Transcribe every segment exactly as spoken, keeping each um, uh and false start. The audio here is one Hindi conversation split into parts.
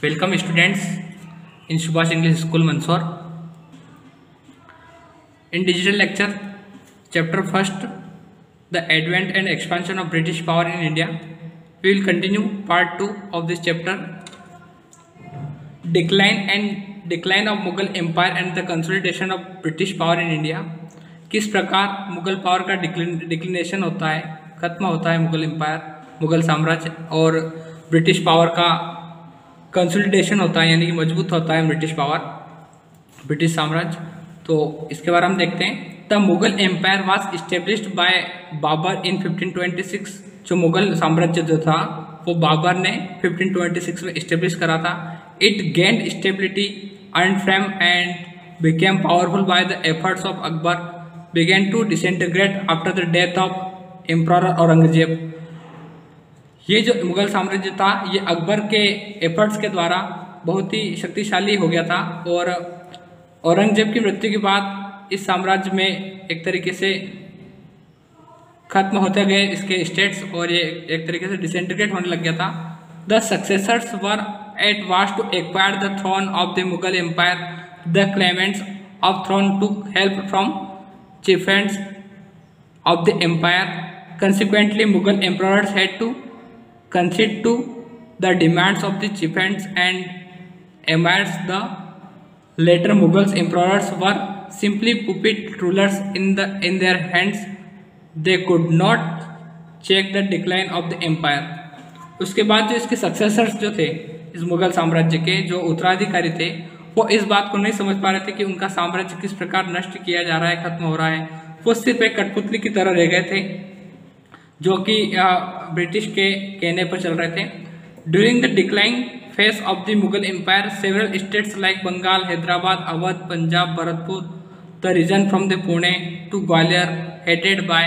Welcome students in Subhash English School Mandsaur. In digital lecture, chapter first, the advent and expansion of British power in India. We will continue part two of this chapter. Decline and decline of Mughal Empire and the consolidation of British power in India. किस प्रकार मुगल पावर का डिक्लिनेशन होता है, खत्म होता है मुगल एम्पायर, मुगल साम्राज्य, और ब्रिटिश पावर का कंसोलिडेशन होता है, यानी कि मजबूत होता है ब्रिटिश पावर, ब्रिटिश साम्राज्य। तो इसके बारे में हम देखते हैं। The Mughal empire was established by Babur in fifteen twenty six. जो मुगल साम्राज्य जो था वो बाबर ने फिफ्टीन ट्वेंटी सिक्स में इस्टेब्लिश करा था। It gained stability earn frame and became powerful by the efforts of Akbar began to disintegrate after the death of Emperor Aurangzeb. ये जो मुगल साम्राज्य था ये अकबर के एफर्ट्स के द्वारा बहुत ही शक्तिशाली हो गया था, और औरंगजेब की मृत्यु के बाद इस साम्राज्य में एक तरीके से खत्म होते गए इसके स्टेट्स, और ये एक तरीके से डिसइंटीग्रेट होने लग गया था। The successors were at was to acquire the throne of the Mughal empire. The claimants of throne took help from chieftains of the empire. Consequently, Mughal emperors had to concede to the demands of the chieftains and emirs. The later Mughal emperors were simply puppet rulers in the in their hands. They could not check the decline of the empire. उसके बाद जो इसके सक्सेसर्स जो थे इस मुगल साम्राज्य के, जो उत्तराधिकारी थे, वो इस बात को नहीं समझ पा रहे थे कि उनका साम्राज्य किस प्रकार नष्ट किया जा रहा है, खत्म हो रहा है। वो सिर्फ एक कठपुतली की तरह रह गए थे जो कि ब्रिटिश के कहने पर चल रहे थे। During the decline phase of the Mughal empire, several states like Bengal, Hyderabad, Awadh, Punjab, Bharatpur, the region from the Pune to Gwalior headed by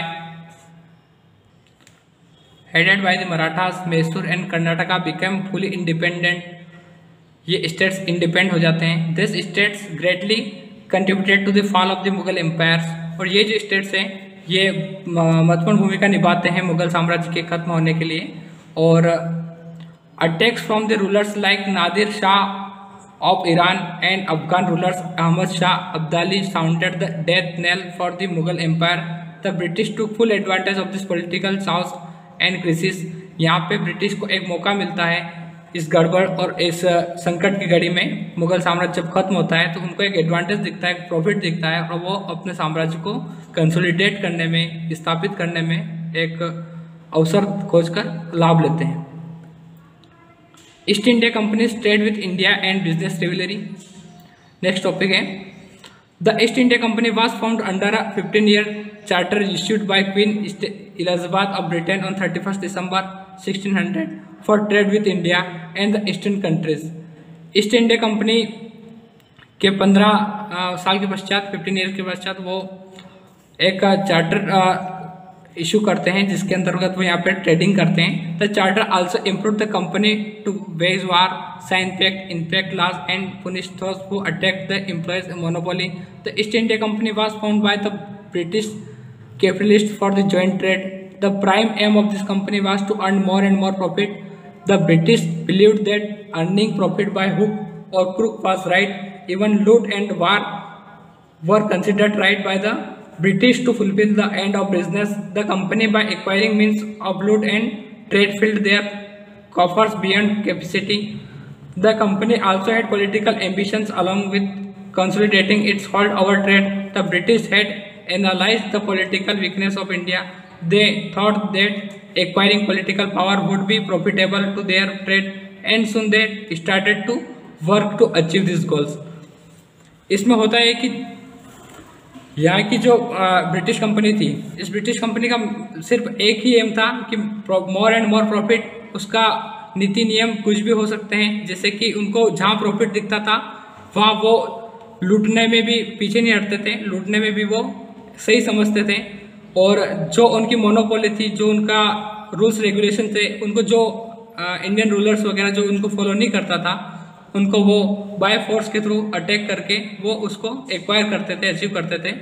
headed by the Marathas, Mysore and Karnataka became fully independent. ये स्टेट्स इंडिपेंडेंट हो जाते हैं। This states greatly contributed to the fall of the Mughal empires. और ये जो स्टेट्स हैं ये महत्वपूर्ण भूमिका निभाते हैं मुगल साम्राज्य के खत्म होने के लिए। और attacks from the rulers like Nadir Shah of Iran and Afghan rulers Ahmad Shah Abdali sounded the death nail for the Mughal empire. The British to full advantage of this political chaos and crisis. यहाँ पे ब्रिटिश को एक मौका मिलता है इस गड़बड़ और इस संकट की घड़ी में। मुगल साम्राज्य जब खत्म होता है तो उनको एक एडवांटेज दिखता है, एक प्रॉफिट दिखता है, और वो अपने साम्राज्य को कंसोलिडेट करने में, स्थापित करने में एक अवसर खोजकर लाभ लेते हैं। East India Company trade with India and business rivalry. Next topic है the East India Company was formed under a fifteen year charter issued by Queen Elizabeth of Britain on thirty first December sixteen hundred for trade with India and the eastern countries. East India Company के पंद्रह साल के पश्चात, फिफ्टीन ईयर के पश्चात, वो एक चार्टर इशू करते हैं जिसके अंतर्गत वो यहाँ पे ट्रेडिंग करते हैं। The charter also improve the company to wage war, sign pact, enact laws and punish those who attack the employees monopoly. The East India Company was found by the British capitalist for the joint trade. The prime aim of this company was to earn more and more profit. The British believed that earning profit by hook or crook was right. Even loot and war were considered right by the British to fulfill the end of business. The company, by acquiring means of loot and trade, filled their coffers beyond capacity. The company also had political ambitions along with consolidating its hold over trade. The British had analyzed the political weakness of India. They thought that acquiring political power would be profitable to their trade, and soon they started to work to achieve these goals. इसमें होता है कि यहाँ की जो ब्रिटिश कंपनी थी, इस ब्रिटिश कंपनी का सिर्फ एक ही एम था कि मोर एंड मोर प्रॉफिट। उसका नीति नियम कुछ भी हो सकते हैं, जैसे कि उनको जहाँ प्रॉफिट दिखता था वहाँ वो लूटने में भी पीछे नहीं हटते थे, लूटने में भी वो सही समझते थे। और जो उनकी मोनोपोली थी, जो उनका रूल्स रेगुलेशन थे, उनको जो इंडियन रूलर्स वगैरह जो उनको फॉलो नहीं करता था, उनको वो बाय फोर्स के थ्रू अटैक करके वो उसको एक्वायर करते थे, अचीव करते थे।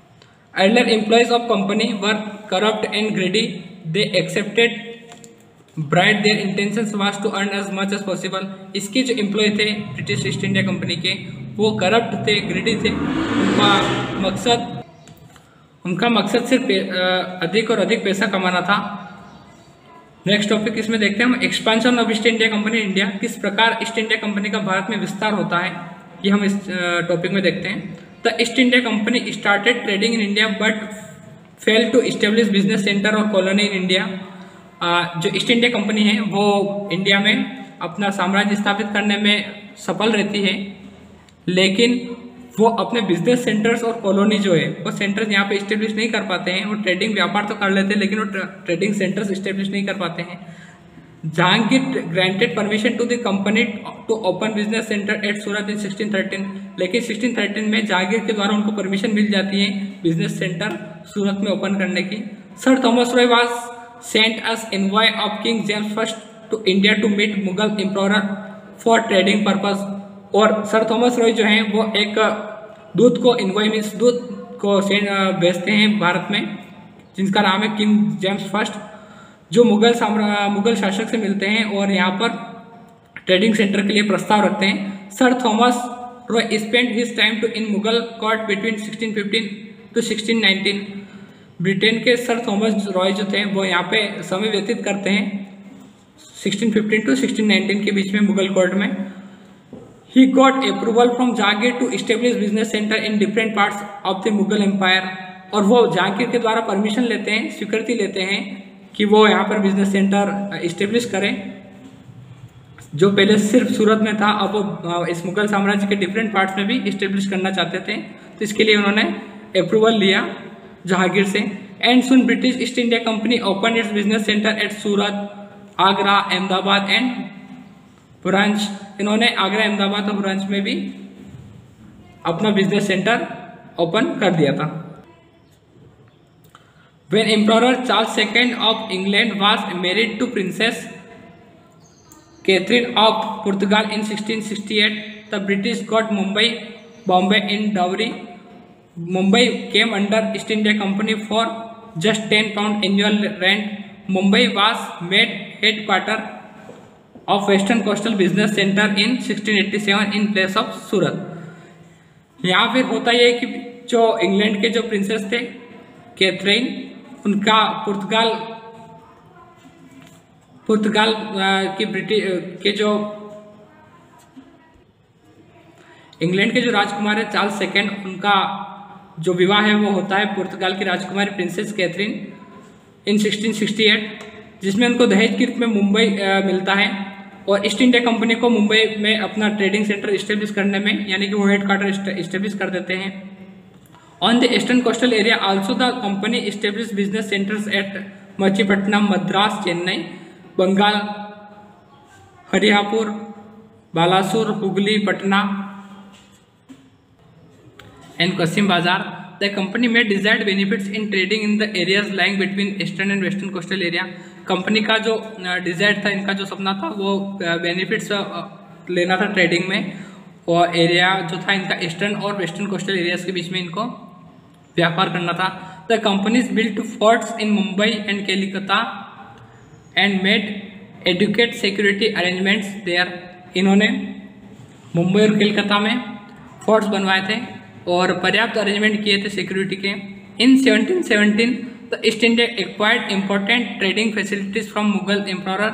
Earlier employees of company were corrupt and greedy. They accepted bright their intentions was to earn as much as possible. इसके जो एम्प्लॉय थे ब्रिटिश ईस्ट इंडिया कंपनी के, वो करप्ट थे, ग्रीडी थे। उनका मकसद उनका मकसद सिर्फ अधिक और अधिक पैसा कमाना था। नेक्स्ट टॉपिक इसमें देखते हैं हम, expansion of East India Company India. किस प्रकार ईस्ट इंडिया कंपनी का भारत में विस्तार होता है, ये हम इस टॉपिक में देखते हैं। The East India Company started trading in India but fail to establish business center और कॉलोनी इन इंडिया। जो ईस्ट इंडिया कंपनी है वो इंडिया में अपना साम्राज्य स्थापित करने में सफल रहती है, लेकिन वो अपने बिजनेस सेंटर्स और कॉलोनी जो है वो सेंटर्स यहाँ पे इस्टेब्लिश नहीं कर पाते हैं। वो ट्रेडिंग व्यापार तो कर लेते हैं, लेकिन वो ट्रेडिंग सेंटर्स इस्टेब्लिश नहीं कर पाते हैं। Jahangir granted permission to the company to open business center at Surat in sixteen thirteen, लेकिन सिक्सटीन थर्टीन में जहांगीर के द्वारा उनको परमिशन मिल जाती है बिजनेस सेंटर सूरत में ओपन करने की। Sir Thomas Roy was sent as envoy of King James first to India to meet Mughal emperor for trading purpose. और सर थॉमस रॉय जो हैं वो एक दूत को इनवॉय मीन्स दूत को भेजते हैं भारत में, जिनका नाम है किंग जेम्स फर्स्ट, जो मुगल साम्रा मुगल शासक से मिलते हैं और यहाँ पर ट्रेडिंग सेंटर के लिए प्रस्ताव रखते हैं। Sir Thomas Roy spend his time to in Mughal court between sixteen fifteen to sixteen nineteen. Britain के सर थॉमस रॉय जो थे वो यहाँ पे समय व्यतीत करते हैं sixteen fifteen to sixteen nineteen के बीच में मुगल कोर्ट में। He got approval from Jahangir to establish business center in different parts of the Mughal Empire। और वो जहांगीर के द्वारा परमिशन लेते हैं, स्वीकृति लेते हैं कि वो यहाँ पर बिजनेस सेंटर इस्टेब्लिश करें, जो पहले सिर्फ सूरत में था, अब वो इस मुगल साम्राज्य के डिफरेंट पार्ट्स में भी इस्टेब्लिश करना चाहते थे। तो इसके लिए उन्होंने अप्रूवल लिया जहांगीर से। And soon British East India Company open its business center at Surat, Agra, Ahmedabad and branch. इन्होंने आगरा, अहमदाबाद और ब्रांच में भी अपना बिजनेस सेंटर ओपन कर दिया था। When Emperor Charles second of England was married to Princess Catherine of Portugal in sixteen sixty-eight, the British got Mumbai, Bombay in dowry. Mumbai came under East India Company for just ten pound annual rent. Mumbai was made headquarter of Western Coastal Business Center in sixteen eighty seven in place of Surat. यहाँ फिर होता ये कि जो इंग्लैंड के जो प्रिंसेस थे कैथरीन, उनका पुर्तगाल पुर्तगाल के ब्रिटिश के जो इंग्लैंड के जो राजकुमार है चार्ल्स सेकेंड, उनका जो विवाह है वो होता है पुर्तगाल की राजकुमारी princess Catherine in sixteen sixty eight, जिसमें उनको दहेज के रूप में मुंबई मिलता है। और ईस्ट इंडिया कंपनी को मुंबई में अपना ट्रेडिंग सेंटर इस्टेब्लिश करने में, यानी कि वो हेड क्वार्टर इस्टेब्लिश कर देते हैं। On the eastern coastal area also the company establish business centers at Machilipatnam, Madras, Chennai, Bengal, Hariyapur, Balasore, Hooghly, Patna and Kasim Bazar. The company made desired benefits in trading in the areas lying between eastern and western coastal area। Company का जो डिजायर था, इनका जो सपना था, वो बेनिफिट्स लेना था ट्रेडिंग में, और एरिया जो था इनका ईस्टर्न और वेस्टर्न कोस्टल एरियाज के बीच में इनको व्यापार करना था। The companies built forts in Mumbai and Calcutta and made adequate security arrangements there. इन्होंने मुंबई और कलकत्ता में फोर्ट्स बनवाए थे और पर्याप्त अरेंजमेंट किए थे सिक्योरिटी के। In seventeen seventeen the East India acquired important trading facilities from Mughal emperor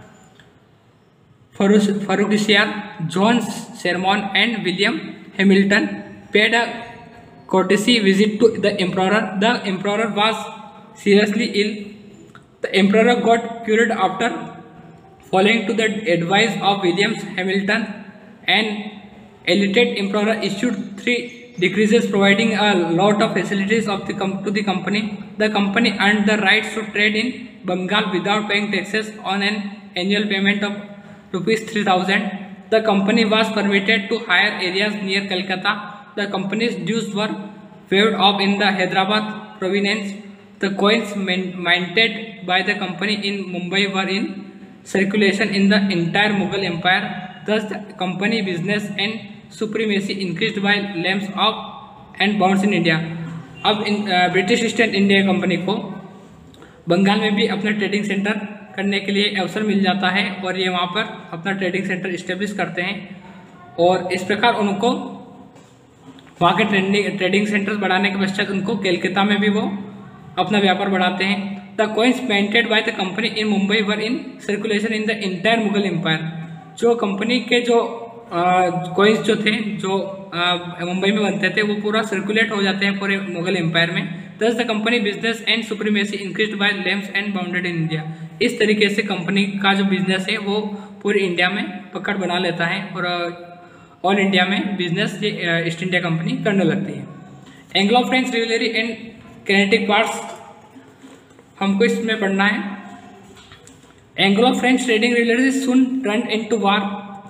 Farrukhsiyar, John Sherman and William Hamilton paid a courtesy visit to the emperor. The emperor was seriously ill. The emperor got cured after following to the advice of William Hamilton, and elected emperor issued three decrees providing a lot of facilities of the com to the company. The company earned the rights to trade in Bengal without paying taxes on an annual payment of rupees three thousand. The company was permitted to hire areas near Calcutta. The company's dues were waived off in the Hyderabad province. The coins minted by the company in Mumbai were in circulation in the entire Mughal Empire. Thus, the company business and supremacy increased by lamps of and bonds in India. अब इन ब्रिटिश ईस्ट इंडिया कंपनी को बंगाल में भी अपना ट्रेडिंग सेंटर करने के लिए अवसर मिल जाता है और ये वहाँ पर अपना ट्रेडिंग सेंटर इस्टेब्लिश करते हैं और इस प्रकार उनको वहाँ के ट्रेडिंग ट्रेडिंग सेंटर्स बढ़ाने के पश्चात उनको कलकत्ता में भी वो अपना व्यापार बढ़ाते हैं। The coins painted by the company in Mumbai were in circulation in the entire Mughal empire. जो कंपनी के जो कॉइन्स जो थे जो मुंबई में बनते थे वो पूरा सर्कुलेट हो जाते हैं पूरे मुगल एम्पायर में। Thus the company business and supremacy increased by leaps and bounded in India. इस तरीके से कंपनी का जो बिजनेस है वो पूरे इंडिया में पकड़ बना लेता है और ऑल इंडिया में बिजनेस ये ईस्ट इंडिया कंपनी करने लगती है। Anglo French rivalry and kinetic parts हमको इसमें पढ़ना है। Anglo French trading rivalry soon turned into war.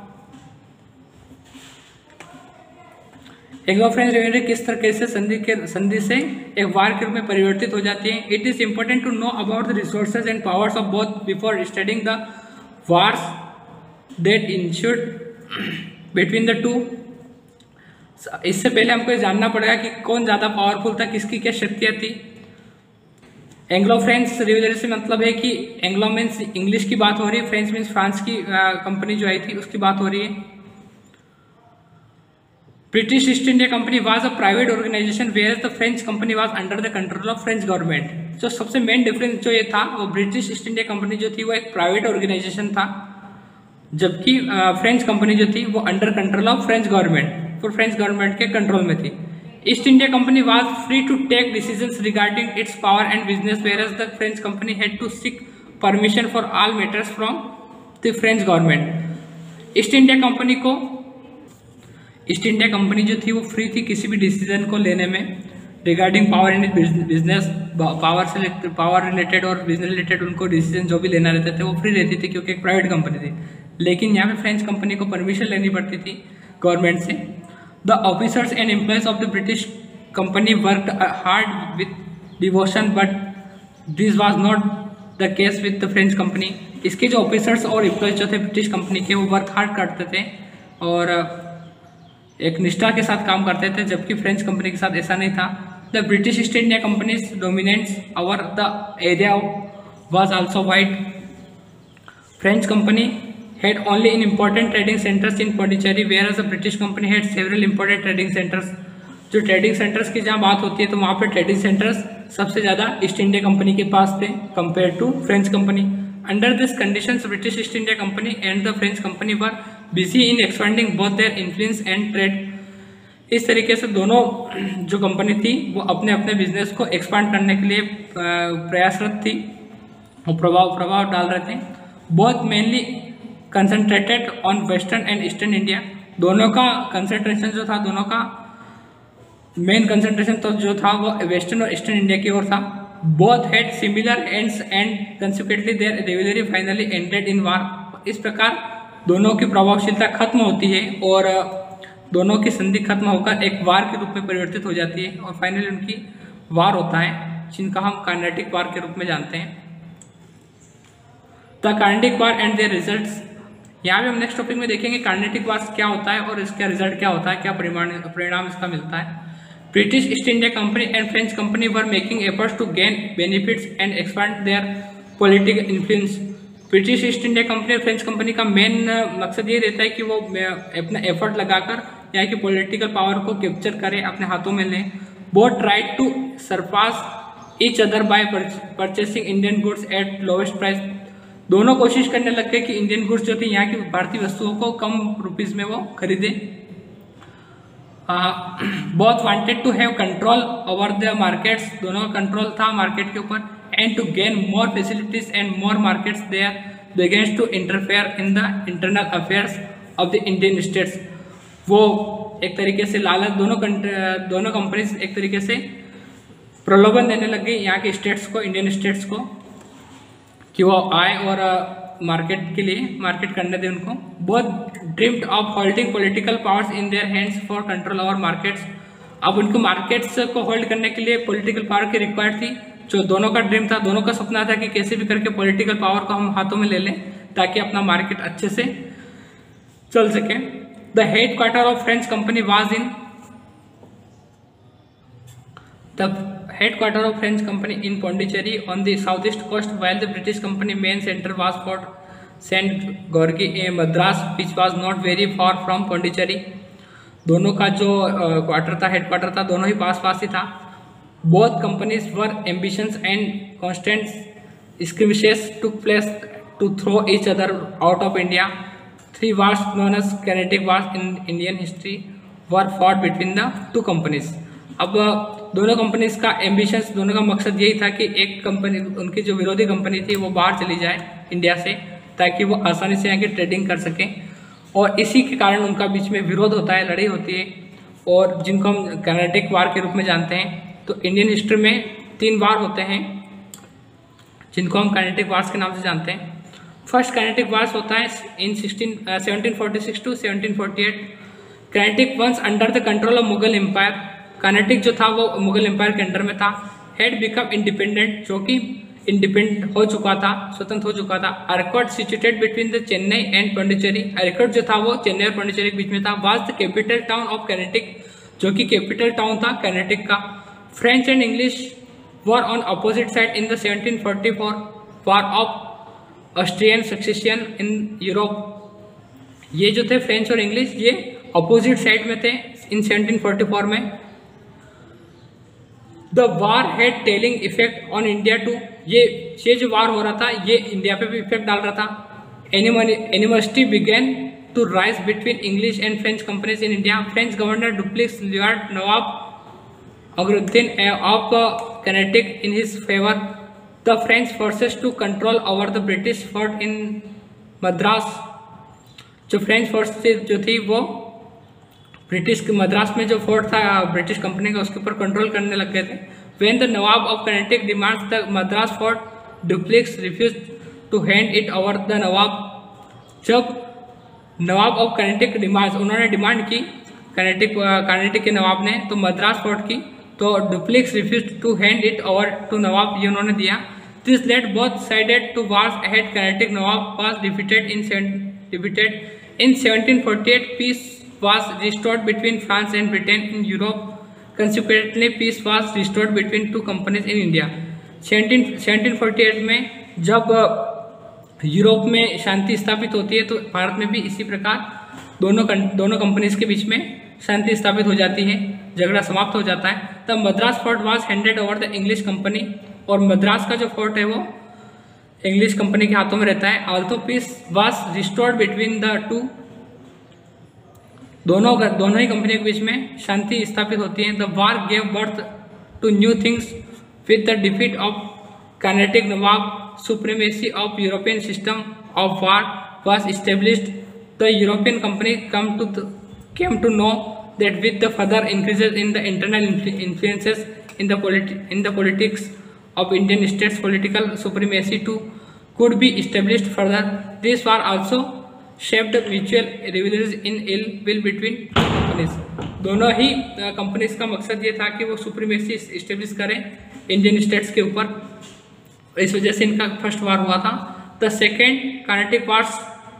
Anglo French rivalry किस तरह से संधि के संधि से एक वार के रूप में परिवर्तित हो जाती है। It is important to know about the resources and powers of both before studying the wars that ensured between the two. इससे पहले हमको ये जानना पड़ेगा कि कौन ज़्यादा पावरफुल था, किसकी क्या शक्तियाँ थी। एंग्लो फ्रेंच रिवलरी से मतलब है कि एंग्लो मीन्स इंग्लिश की बात हो रही है, फ्रेंच मीन्स फ्रांस की कंपनी जो आई थी उसकी बात हो रही है। British East India Company was a private organization where the French company was under the control of French government. जो सबसे मेन डिफरेंस जो ये था वो ब्रिटिश ईस्ट इंडिया कंपनी जो थी वो एक प्राइवेट ऑर्गेनाइजेशन था, जबकि फ्रेंच कंपनी जो थी वो under control of French government और फ्रेंच गवर्नमेंट के कंट्रोल में थी। East India Company was free to take decisions regarding its power and business whereas the French company had to seek permission for all matters from the French government. East India Company को ईस्ट इंडिया कंपनी जो थी वो फ्री थी किसी भी डिसीजन को लेने में regarding power and business, power से पावर रिलेटेड और बिजनेस रिलेटेड उनको डिसीजन जो भी लेना रहते थे वो फ्री रहती थी क्योंकि एक प्राइवेट कंपनी थी। लेकिन यहाँ पे फ्रेंच कंपनी को परमिशन लेनी पड़ती थी गवर्नमेंट से। The officers and employees of the British company worked hard with devotion but this was not the case with the French company. इसके जो ऑफिसर्स और एम्प्लॉयज जो थे ब्रिटिश कंपनी के वो वर्क हार्ड करते थे और एक निष्ठा के साथ काम करते थे, जबकि फ्रेंच कंपनी के साथ ऐसा नहीं था। The British East India companies dominates over the area was also wide. French company had only in important trading centers in Pondicherry, whereas the British company had several important trading centers. जो ट्रेडिंग सेंटर्स की जहाँ बात होती है तो वहाँ पे ट्रेडिंग सेंटर्स सबसे ज़्यादा ईस्ट इंडिया कंपनी के पास थे compare to French company. Under this conditions British East India company and the French company were busy in expanding both their influence and trade. इस तरीके से दोनों जो कंपनी थी वो अपने अपने बिजनेस को एक्सपांड करने के लिए प्रयासरत थी और प्रभाव प्रभाव डाल रहे थे। Both mainly concentrated on western and eastern India. दोनों का कंसंट्रेशन जो था, दोनों का मेन कंसंट्रेशन तो जो था वो वेस्टर्न और ईस्टर्न इंडिया की ओर था। Both had similar ends and consequently their rivalry finally ended in war. इस प्रकार दोनों की प्रभावशीलता खत्म होती है और दोनों की संधि खत्म होकर एक वार के रूप में परिवर्तित हो जाती है और फाइनली उनकी वार होता है जिनका हम कार्नेटिक वार के रूप में जानते हैं। The Carnatic war and their results. यहाँ पे हम नेक्स्ट टॉपिक में देखेंगे कार्नेटिक वार्स क्या होता है और इसका रिजल्ट क्या होता है, क्या परिमाण परिणाम इसका मिलता है। British East India company and French company were making efforts to gain benefits and expand their political influence. British East India Company और फ्रेंच कंपनी का मेन मकसद ये रहता है कि वो अपना एफर्ट लगाकर यहाँ की पॉलिटिकल पावर को कैप्चर करें, अपने हाथों में लें। Both tried to surpass each other by purchasing Indian goods at lowest price. दोनों कोशिश करने लग गए कि इंडियन गुड्स जो थी यहाँ की भारतीय वस्तुओं को कम रुपीस में वो खरीदे। Both wanted to have control over the markets. दोनों का कंट्रोल था मार्केट के ऊपर। And to gain more facilities and more markets there begins to interfere in the internal affairs of the Indian states. वो एक तरीके से लालच, दोनों दोनों कंपनीज एक तरीके से प्रलोभन देने लग गई यहाँ के स्टेट्स को, इंडियन स्टेट्स को, कि वो आए और मार्केट के लिए मार्केट करने दें उनको। Both dreamed of holding political powers in their hands for control over markets. अब उनको मार्केट्स को होल्ड करने के लिए पॉलिटिकल पावर की रिक्वायर्ड थी, जो दोनों का ड्रीम था, दोनों का सपना था कि कैसे भी करके पॉलिटिकल पावर को हम हाथों में ले लें ताकि अपना मार्केट अच्छे से चल सके। The headquarter of French company was in the headquarters of French company in Pondicherry on the southeast coast, while the British company main center was Fort Saint George in Madras, which was not very far from Pondicherry. दोनों का जो क्वार्टर था, हेडक्वार्टर था, दोनों ही पास पास ही था. Both companies were ambitions and constant skirmishes took place to throw each other out of India. Three wars known as Carnatic Wars in Indian history were fought between the two companies. अब दोनों कंपनीज का एम्बिशंस, दोनों का मकसद यही था कि एक कंपनी, उनकी जो विरोधी कंपनी थी वो बाहर चली जाए इंडिया से, ताकि वो आसानी से यहाँ की ट्रेडिंग कर सकें. और इसी के कारण उनका बीच में विरोध होता है, लड़ाई होती है, और जिनको हम कार्नाटिक वार के रूप में जानते हैं. तो इंडियन हिस्ट्री में तीन वार होते हैं जिनको हम कार्नाटिक वार्स के नाम से जानते हैं. फर्स्ट कार्नाटिक वार्स होता है in sixteen seventeen forty six to seventeen forty eight. Carnatic once under the control of Mughal empire. Carnatic जो था वो मुगल एम्पायर के अंडर में था. हैड बिकम इंडिपेंडेंट, जो कि इंडिपेंडेंट हो चुका था, स्वतंत्र हो चुका था. Arcot situated between the Chennai and Pondicherry. Arcot जो था वो चेन्नई और पांडिचेरी के बीच में था. Was the capital town of Carnatic, जो कि कैपिटल टाउन था कार्नाटिक का. French and English were on opposite side in the seventeen forty four war of Austrian succession in Europe. ये जो थे फ्रेंच और इंग्लिश, ये अपोजिट साइड में थे इन सेवनटीन फोर्टी फोर में. The war had telling effect on India too. ये ये जो वार हो रहा था ये इंडिया पे भी इफेक्ट डाल रहा था. Animosity began to rise between English and French companies in India. French governor Dupleix lord Nawab Akbaruddin of Carnatic in his favour the French forces to control over the British fort in Madras. जो फ्रेंच फोर्स जो थी वो ब्रिटिश के मद्रास में जो फोर्ट था ब्रिटिश कंपनी का, उसके ऊपर कंट्रोल करने लग गए थे. When the Nawab of Carnatic demands the Madras fort, Dupleix refuse to hand it over the Nawab. जब नवाब ऑफ कार्नाटिक डिमांड्स, उन्होंने डिमांड की कार्नाटिक कार्नाटिक के नवाब ने तो मद्रास फोर्ट की, तो Dupleix refuse to hand it over to Nawab, ये उन्होंने दिया. This led both sided to wars ahead. Carnatic Nawab was defeated in defeated in seventeen forty eight. Peace was restored between France and Britain in Europe. Consequently, peace was restored between two companies in India. Seventeen forty eight में जब यूरोप में शांति स्थापित होती है तो भारत में भी इसी प्रकार दोनों दोनों कंपनीज के बीच में शांति स्थापित हो जाती है, झगड़ा समाप्त हो जाता है. तब Madras fort was handed over the English company, और मद्रास का जो फोर्ट है वो इंग्लिश कंपनी के हाथों में रहता है. Also peace was restored between the two. दोनों दोनों ही कंपनियों के बीच में शांति स्थापित होती है. The war gave birth to new things with the defeat of Carnatic Nawab. Supremacy of European system of war was established. The European company come to came to know that with the further increases in the internal influences in the in the politics of Indian states, political supremacy too could be established further. This war also shaped mutual rivalries in ill will between companies. दोनों ही कंपनीज का मकसद ये था कि वो सुप्रीमेसी इस्टेब्लिश करें इंडियन स्टेट्स के ऊपर. इस वजह से इनका फर्स्ट वार हुआ था. The second Carnatic wars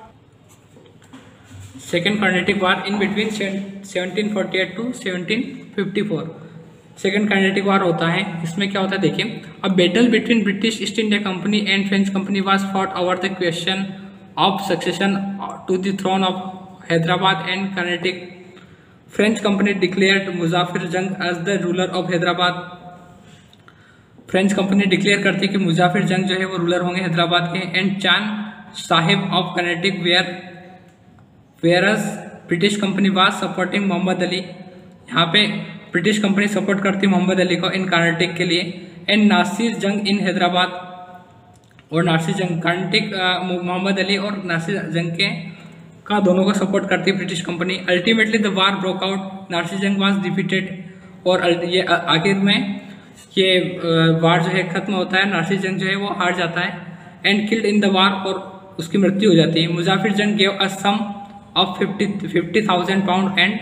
second Carnatic war in between seventeen forty eight to seventeen fifty four. Second Carnatic war होता है. इसमें क्या होता है देखिए. A battle between British East India company and French company was fought over the question of succession to the throne of Hyderabad and Carnatic. French company declared Muzaffar Jung as the ruler of Hyderabad. French company declare करती कि मुजाफिर जंग जो है वो रूलर होंगे हैदराबाद के. And Chanda Sahib of Carnatic where whereas British company was supporting Mohammed Ali. यहाँ पे ब्रिटिश कंपनी सपोर्ट करती मोहम्मद अली को इन कार्नाटिक के लिए. एंड नासिर जंग इन हैदराबाद. और नासिर जंग कार्नाटिक मोहम्मद अली और नासिर जंग के का दोनों को सपोर्ट करती British company. Ultimately the war broke out. Nasir Jung was defeated. और ये आखिर में ये वार जो है खत्म होता है. नासिर जंग जो है वो हार जाता है. And killed in the war. और उसकी मृत्यु हो जाती है. Muzaffar Jung gave a sum of fifty fifty thousand pound and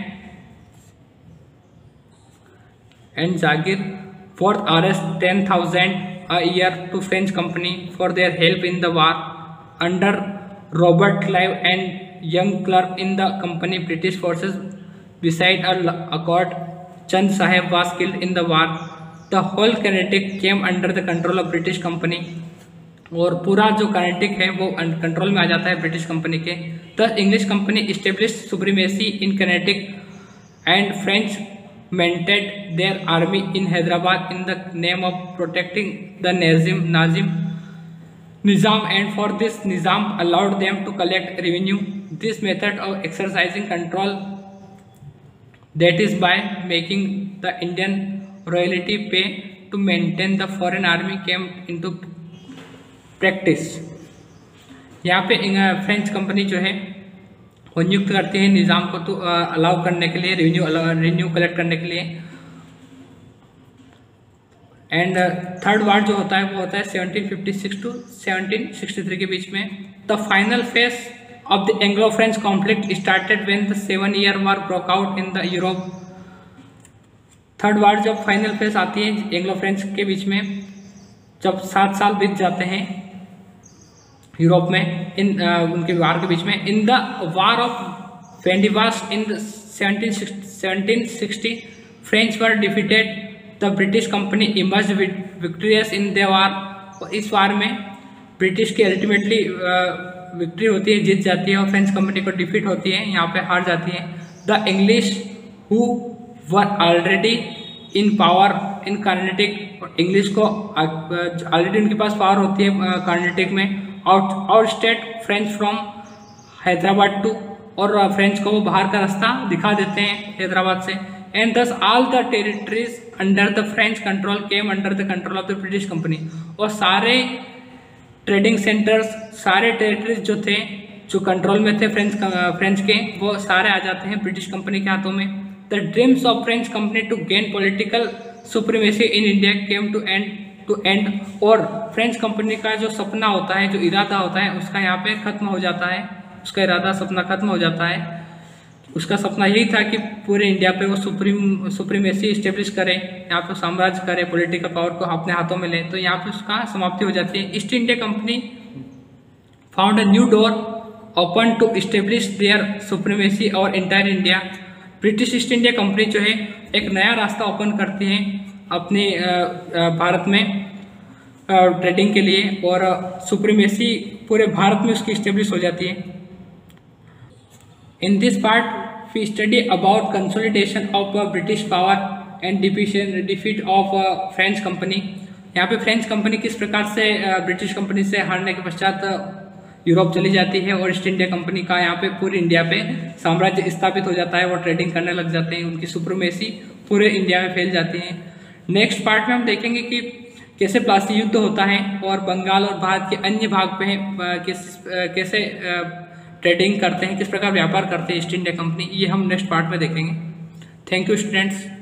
and Jagir fourth arrest ten thousand a year to French company for their help in the war. Under Robert Clive and young clerk in the company British forces beside a court, Chand Sahib was killed in the war. The whole Karnataka came under the control of British company, और पूरा जो कर्नाटक है वो कंट्रोल में आ जाता है ब्रिटिश कंपनी के। The English company establish supremacy in Karnataka and French maintained their army in Hyderabad in the name of protecting the Nizam Nizam Nizam, and for this Nizam allowed them to collect revenue. This method of exercising control, that is by making the Indian royalty pay to maintain the foreign army, came into practice. यहाँ पे फ्रेंच कंपनी जो है वो नियुक्त करती है निज़ाम को तो अलाउ करने के लिए, रेवेन्यू रेवेन्यू कलेक्ट करने के लिए। एंड थर्ड वार जो होता है वो होता है seventeen fifty six to seventeen sixty three के बीच में। The final phase of the Anglo French conflict started when the seven year war broke out in the Europe. Third war जब फाइनल फेज आती है एंग्लो फ्रेंच के बीच में, जब सात साल बीत जाते हैं यूरोप में इन uh, उनके वार के बीच में। In the war of Wandiwash in seventeen sixty French were defeated, the British company emerge victorious in the war. और इस वार में ब्रिटिश की अल्टीमेटली विक्ट्री होती है, जीत जाती है, और फ्रेंच कंपनी को डिफीट होती है, यहाँ पे हार जाती है। The English who were already in power in Karnataka, English को ऑलरेडी उनके पास पावर होती है कर्नाटक में, out out state French from Hyderabad too, और फ्रेंच को वो बाहर का रास्ता दिखा देते हैं हैदराबाद से। And thus all the territories under the French control came under the control of the British company, और सारे ट्रेडिंग सेंटर्स, सारे टेरिटरीज जो थे जो कंट्रोल में थे फ्रेंच फ्रेंच के, वो सारे आ जाते हैं ब्रिटिश कंपनी के हाथों में। The dreams of French company to gain political supremacy in India came to end to end और फ्रेंच कंपनी का जो सपना होता है, जो इरादा होता है, उसका यहाँ पे खत्म हो जाता है, उसका इरादा सपना खत्म हो जाता है। उसका सपना यही था कि पूरे इंडिया पे वो सुप्रीम सुप्रीमेसी इस्टेब्लिश करे, यहाँ पे साम्राज्य करे, पॉलिटिकल पावर को अपने हाथों में ले, तो यहाँ पे उसका समाप्ति हो जाती है। East India company found a new door open to establish their supremacy और entire India. British East India company जो है एक नया रास्ता ओपन करती है अपने भारत में ट्रेडिंग के लिए, और सुप्रीमेसी पूरे भारत में उसकी इस्टेब्लिश हो जाती है। In this part, we study about consolidation of uh, British power and defeat defeat of uh, French company. यहाँ पे फ्रेंच कंपनी किस प्रकार से ब्रिटिश uh, कंपनी से हारने के पश्चात यूरोप uh, चली जाती है, और ईस्ट इंडिया कंपनी का यहाँ पे पूरे इंडिया पे साम्राज्य स्थापित हो जाता है, वो ट्रेडिंग करने लग जाते हैं, उनकी सुप्रीमेसी पूरे इंडिया में फैल जाती है। नेक्स्ट पार्ट में हम देखेंगे कि कैसे प्लासी युद्ध होता है, और बंगाल और भारत के अन्य भाग पे uh, किस uh, कैसे uh, ट्रेडिंग करते हैं, किस प्रकार व्यापार करते हैं ईस्ट इंडिया कंपनी, ये हम नेक्स्ट पार्ट में देखेंगे। Thank you students.